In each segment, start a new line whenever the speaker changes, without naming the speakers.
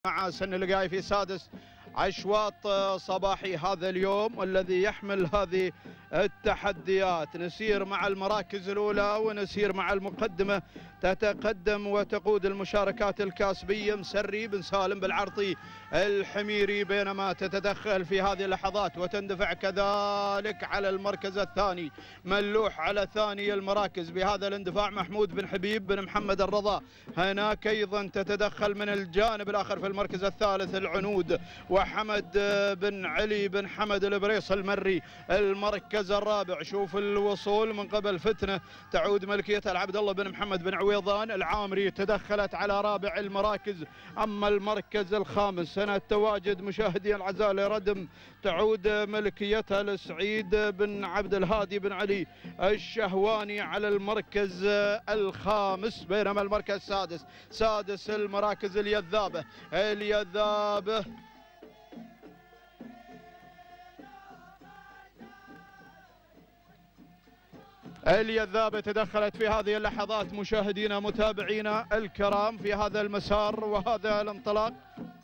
مع سن اللقاي في سادس أشواط صباحي هذا اليوم والذي يحمل هذه التحديات. نسير مع المراكز الأولى ونسير مع المقدمة. تتقدم وتقود المشاركات الكاسبية مسري بن سالم بالعرطي الحميري، بينما تتدخل في هذه اللحظات وتندفع كذلك على المركز الثاني ملوح على ثاني المراكز بهذا الاندفاع محمود بن حبيب بن محمد الرضا. هناك أيضا تتدخل من الجانب الآخر في المركز الثالث العنود وحمد بن علي بن حمد البريص المري. المركز الرابع شوف الوصول من قبل فتنة تعود ملكيتها لعبد الله بن محمد بن عويضان العامري، تدخلت على رابع المراكز. أما المركز الخامس سنة التواجد مشاهدي الأعزاء لردم تعود ملكيتها لسعيد بن عبد الهادي بن علي الشهواني على المركز الخامس، بينما المركز السادس سادس المراكز اليذابة اليذابة تدخلت في هذه اللحظات مشاهدينا متابعينا الكرام في هذا المسار وهذا الانطلاق.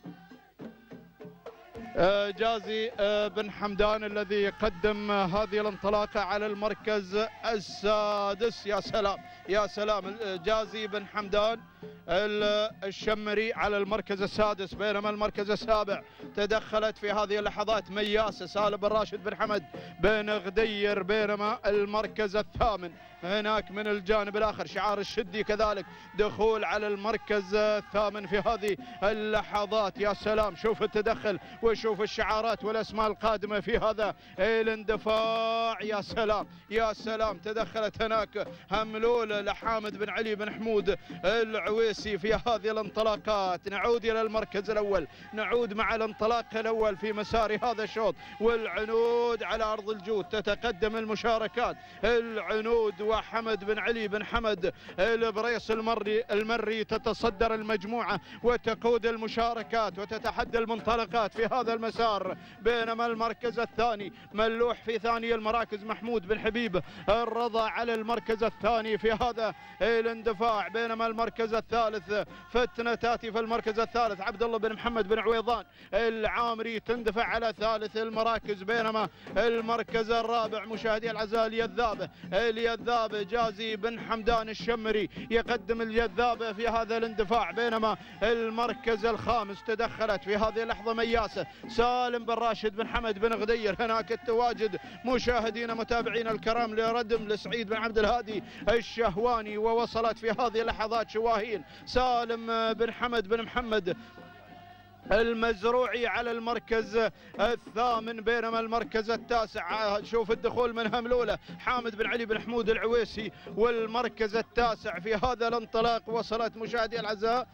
جازي بن حمدان الذي يقدم هذه الانطلاقة على المركز السادس. يا سلام يا سلام، جازي بن حمدان الشمري على المركز السادس، بينما المركز السابع تدخلت في هذه اللحظات مياسة سالم بن راشد بن حمد بن غدير، بينما المركز الثامن هناك من الجانب الآخر شعار الشدي كذلك دخول على المركز الثامن في هذه اللحظات. يا سلام، شوف التدخل وشوف الشعارات والأسماء القادمة في هذا الاندفاع. يا سلام يا سلام، تدخلت هناك هملول لحامد بن علي بن حمود العويسي في هذه الانطلاقات. نعود إلى المركز الأول، نعود مع الانطلاق الأول في مسار هذا الشوط والعنود على أرض الجود. تتقدم المشاركات العنود وحمد بن علي بن حمد البريص المري تتصدر المجموعة وتقود المشاركات وتتحدى المنطلقات في هذا المسار، بينما المركز الثاني ملوح في ثاني المراكز محمود بن حبيب الرضا على المركز الثاني في هذا الاندفاع، بينما المركز الثالث فتنة تاتي في المركز الثالث عبد الله بن محمد بن عويضان العامري تندفع على ثالث المراكز، بينما المركز الرابع مشاهدي الأعزاء اليذابة جازي بن حمدان الشمري يقدم اليذابة في هذا الاندفاع، بينما المركز الخامس تدخلت في هذه اللحظة مياسة سالم بن راشد بن حمد بن غدير. هناك التواجد مشاهدينا متابعينا الكرام لردم لسعيد بن عبد الهادي الشهواني، ووصلت في هذه اللحظات شواهين سالم بن حمد بن محمد المزروعي على المركز الثامن، بينما المركز التاسع شوف الدخول من هملولة حامد بن علي بن حمود العويسي، والمركز التاسع في هذا الانطلاق وصلت مشاهدي الأعزاء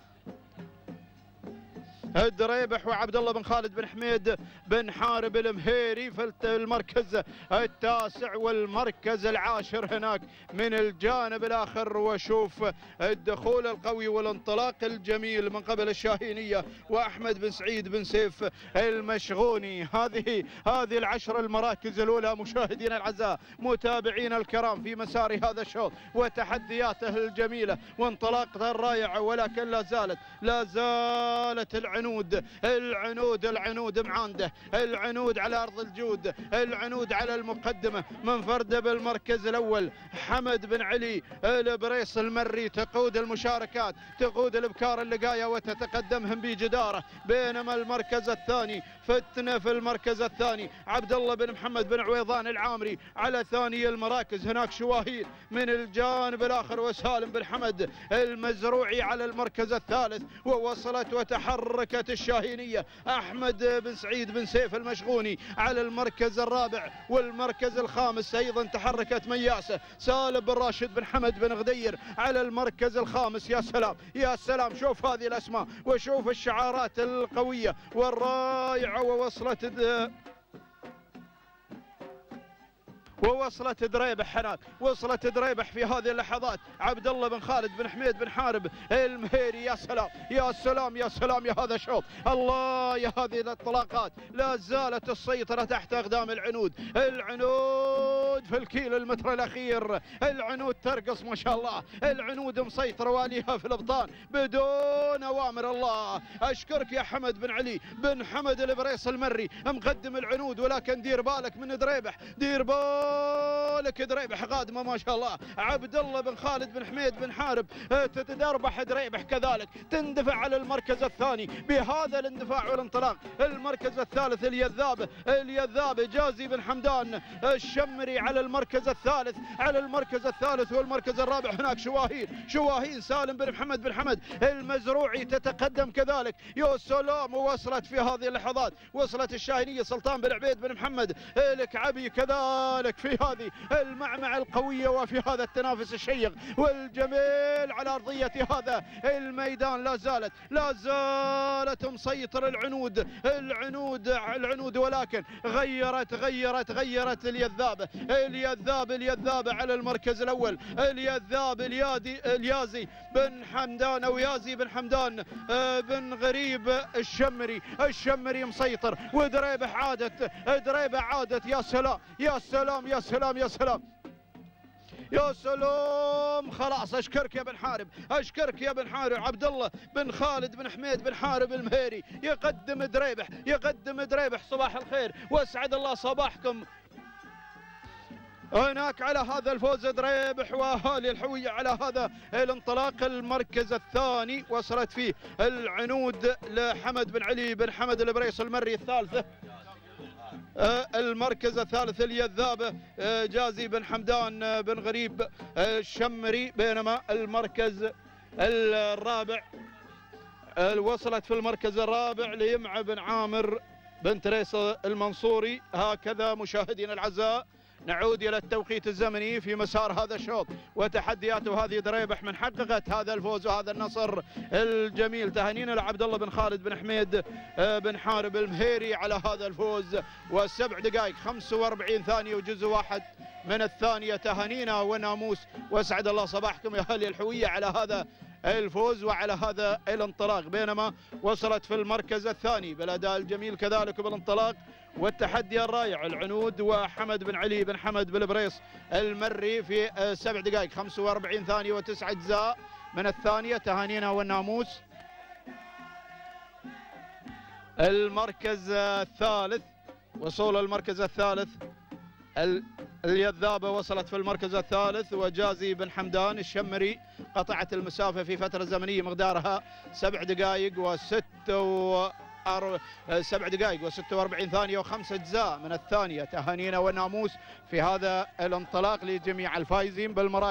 الدريبح وعبد الله بن خالد بن حميد بن حارب المهيري في المركز التاسع، والمركز العاشر هناك من الجانب الآخر. وشوف الدخول القوي والانطلاق الجميل من قبل الشاهينية وأحمد بن سعيد بن سيف المشغوني. هذه العشر المراكز الأولى مشاهدينا الأعزاء متابعينا الكرام في مسار هذا الشوط وتحدياته الجميلة وانطلاقته الرائعة، ولكن لا زالت العنود معانده، العنود على أرض الجود، العنود على المقدمة منفردة بالمركز الأول حمد بن علي البريص المري تقود المشاركات تقود الابكار اللقاية وتتقدمهم بجدارة، بينما المركز الثاني فتنة في المركز الثاني عبد الله بن محمد بن عويضان العامري على ثاني المراكز. هناك شواهين من الجانب الآخر وسالم بن حمد المزروعي على المركز الثالث، ووصلت وتحركت الشاهينية أحمد بن سعيد بن سيف المشغوني على المركز الرابع، والمركز الخامس أيضا تحركت مياسة سالم بن راشد بن حمد بن غدير على المركز الخامس. يا سلام يا سلام، شوف هذه الأسماء وشوف الشعارات القوية والرائعة، ووصلت دريبح هناك، وصلت دريبح في هذه اللحظات. عبد الله بن خالد بن حميد بن حارب المهيري. يا سلام يا سلام يا سلام يا هذا الشوط، الله يا هذه الانطلاقات. لا زالت السيطرة تحت أقدام العنود. العنود في الكيلو المتر الأخير، العنود ترقص ما شاء الله، العنود مسيطرة واليها في الأبطال بدون أوامر. الله أشكرك يا حمد بن علي بن حمد البريس المري مقدم العنود، ولكن دير بالك من دريبح، دير بالك دريبح قادمة ما شاء الله. عبد الله بن خالد بن حميد بن حارب تتدربح دريبح كذلك، تندفع على المركز الثاني بهذا الاندفاع والانطلاق. المركز الثالث اليذاب جازي بن حمدان الشمري على المركز الثالث، على المركز الثالث. والمركز الرابع هناك شواهين سالم بن محمد بن حمد المزروعي تتقدم كذلك. يا سلام، ووصلت في هذه اللحظات، وصلت الشاهينية سلطان بن عبيد بن محمد الكعبي كذلك في هذه المعمعة القوية وفي هذا التنافس الشيق والجميل على أرضية هذا الميدان. لا زالت مسيطر العنود، ولكن غيرت اليذاب على المركز الأول. اليذاب اليازي بن حمدان أو يازي بن حمدان بن غريب الشمري مسيطر. ودريبح عادت. يا سلام يا سلام يا سلام يا سلام يا سلام. خلاص أشكرك يا بن حارب، أشكرك يا بن حارب. عبد الله بن خالد بن حميد بن حارب المهيري يقدم دريبح. صباح الخير واسعد الله صباحكم هناك على هذا الفوز دريبح واهالي الحوية على هذا الانطلاق. المركز الثاني وصلت فيه العنود لحمد بن علي بن حمد البريس المري. الثالثة المركز الثالث اليذاب جازي بن حمدان بن غريب الشمري. بينما المركز الرابع وصلت في المركز الرابع ليمعة بن عامر بن تريس المنصوري. هكذا مشاهدينا الأعزاء نعود إلى التوقيت الزمني في مسار هذا الشوط وتحديات هذه دريبح من حققت هذا الفوز وهذا النصر الجميل. تهانينا لعبد الله بن خالد بن حميد بن حارب المهيري على هذا الفوز، و7 دقائق 45 ثانية وجزء واحد من الثانية. تهانينا وناموس واسعد الله صباحكم يا اهل الحوية على هذا الفوز وعلى هذا الانطلاق. بينما وصلت في المركز الثاني بالاداء الجميل كذلك بالانطلاق والتحدي الرائع العنود وحمد بن علي بن حمد بالبريس المري في 7 دقائق 45 ثانية و9 أجزاء من الثانية. تهانينا والناموس. المركز الثالث، وصول المركز الثالث اليذابة وصلت في المركز الثالث، وجازي بن حمدان الشمري قطعت المسافة في فترة زمنية مقدارها 7 دقائق و46 ثانية و5 أجزاء من الثانية. تهانينا والناموس في هذا الانطلاق لجميع الفائزين بالمراكز.